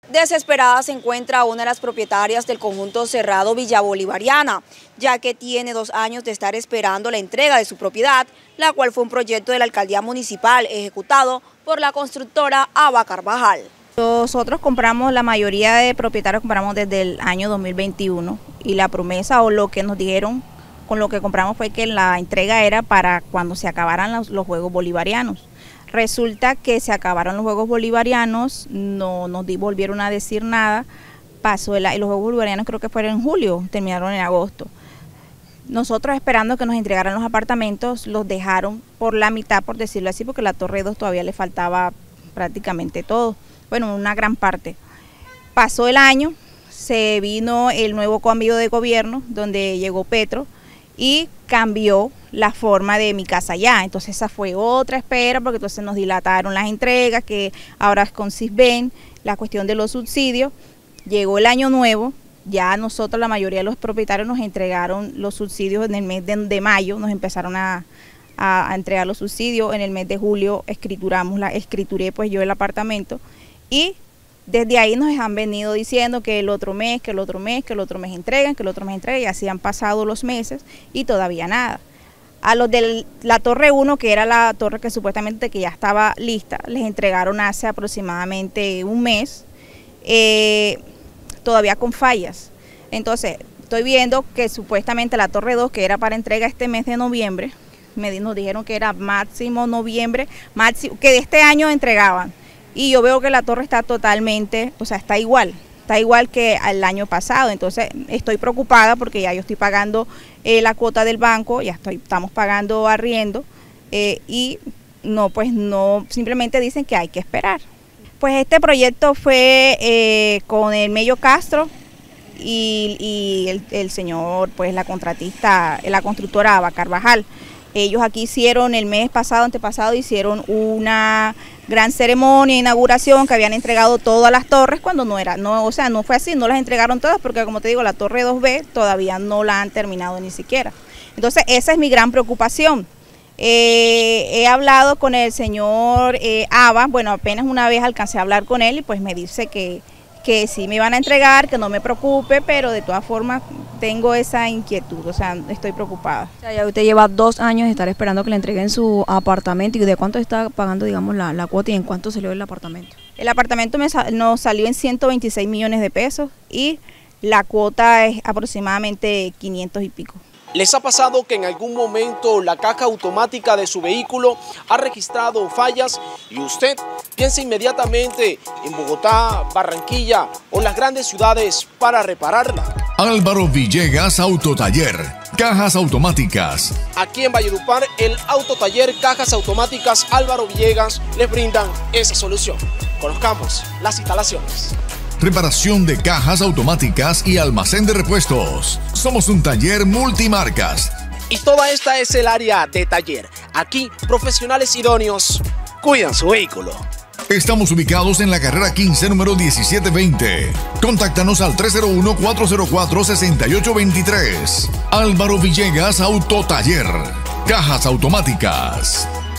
Desesperada se encuentra una de las propietarias del conjunto cerrado Villa Bolivariana, ya que tiene 2 años de estar esperando la entrega de su propiedad, la cual fue un proyecto de la alcaldía municipal ejecutado por la constructora Aba Carvajal. Nosotros compramos, la mayoría de propietarios compramos desde el año 2021 y la promesa o lo que nos dijeron con lo que compramos fue que la entrega era para cuando se acabaran los Juegos Bolivarianos. Resulta que se acabaron los Juegos Bolivarianos, no nos volvieron a decir nada, los Juegos Bolivarianos creo que fueron en julio, terminaron en agosto. Nosotros esperando que nos entregaran los apartamentos, los dejaron por la mitad, por decirlo así, porque la Torre 2 todavía le faltaba prácticamente todo, bueno, una gran parte. Pasó el año, se vino el nuevo cambio de gobierno, donde llegó Petro, y cambió la forma de Mi Casa Ya. Entonces esa fue otra espera, porque entonces nos dilataron las entregas, que ahora es con Sisbén, la cuestión de los subsidios. Llegó el año nuevo, ya nosotros, la mayoría de los propietarios, nos entregaron los subsidios en el mes de mayo, nos empezaron a entregar los subsidios. En el mes de julio escrituré pues yo el apartamento, y desde ahí nos han venido diciendo que el otro mes entregan, y así han pasado los meses y todavía nada. A los de la Torre 1, que era la torre que supuestamente que ya estaba lista, les entregaron hace aproximadamente un mes, todavía con fallas. Entonces, estoy viendo que supuestamente la Torre 2, que era para entrega este mes de noviembre, nos dijeron que era máximo noviembre, que de este año entregaban. Y yo veo que la torre está totalmente, o sea, está igual que el año pasado. Entonces estoy preocupada porque ya yo estoy pagando la cuota del banco, estamos pagando arriendo, y no, simplemente dicen que hay que esperar. Pues este proyecto fue con el Mello Castro y el señor, pues la contratista, la constructora Aba Carvajal. Ellos aquí hicieron el mes pasado, antepasado, hicieron una gran ceremonia de inauguración, que habían entregado todas las torres cuando no fue así, no las entregaron todas, porque como te digo, la Torre 2B todavía no la han terminado ni siquiera. Entonces esa es mi gran preocupación. He hablado con el señor Aba, bueno, apenas una vez alcancé a hablar con él y pues me dice que sí me van a entregar, que no me preocupe, pero de todas formas tengo esa inquietud, o sea, estoy preopada. O sea, ya usted lleva 2 años de estar esperando que le entreguen su apartamento. ¿Y de cuánto está pagando, digamos, la cuota, y en cuánto salió el apartamento? El apartamento nos salió en 126 millones de pesos y la cuota es aproximadamente 500 y pico. ¿Les ha pasado que en algún momento la caja automática de su vehículo ha registrado fallas y usted piensa inmediatamente en Bogotá, Barranquilla o las grandes ciudades para repararla? Álvaro Villegas Autotaller, cajas automáticas. Aquí en Valledupar, el Autotaller Cajas Automáticas Álvaro Villegas les brindan esa solución. Conozcamos las instalaciones. Reparación de cajas automáticas y almacén de repuestos. Somos un taller multimarcas. Y toda esta es el área de taller. Aquí, profesionales idóneos cuidan su vehículo. Estamos ubicados en la carrera 15, número 1720. Contáctanos al 301-404-6823. Álvaro Villegas Autotaller. Cajas automáticas.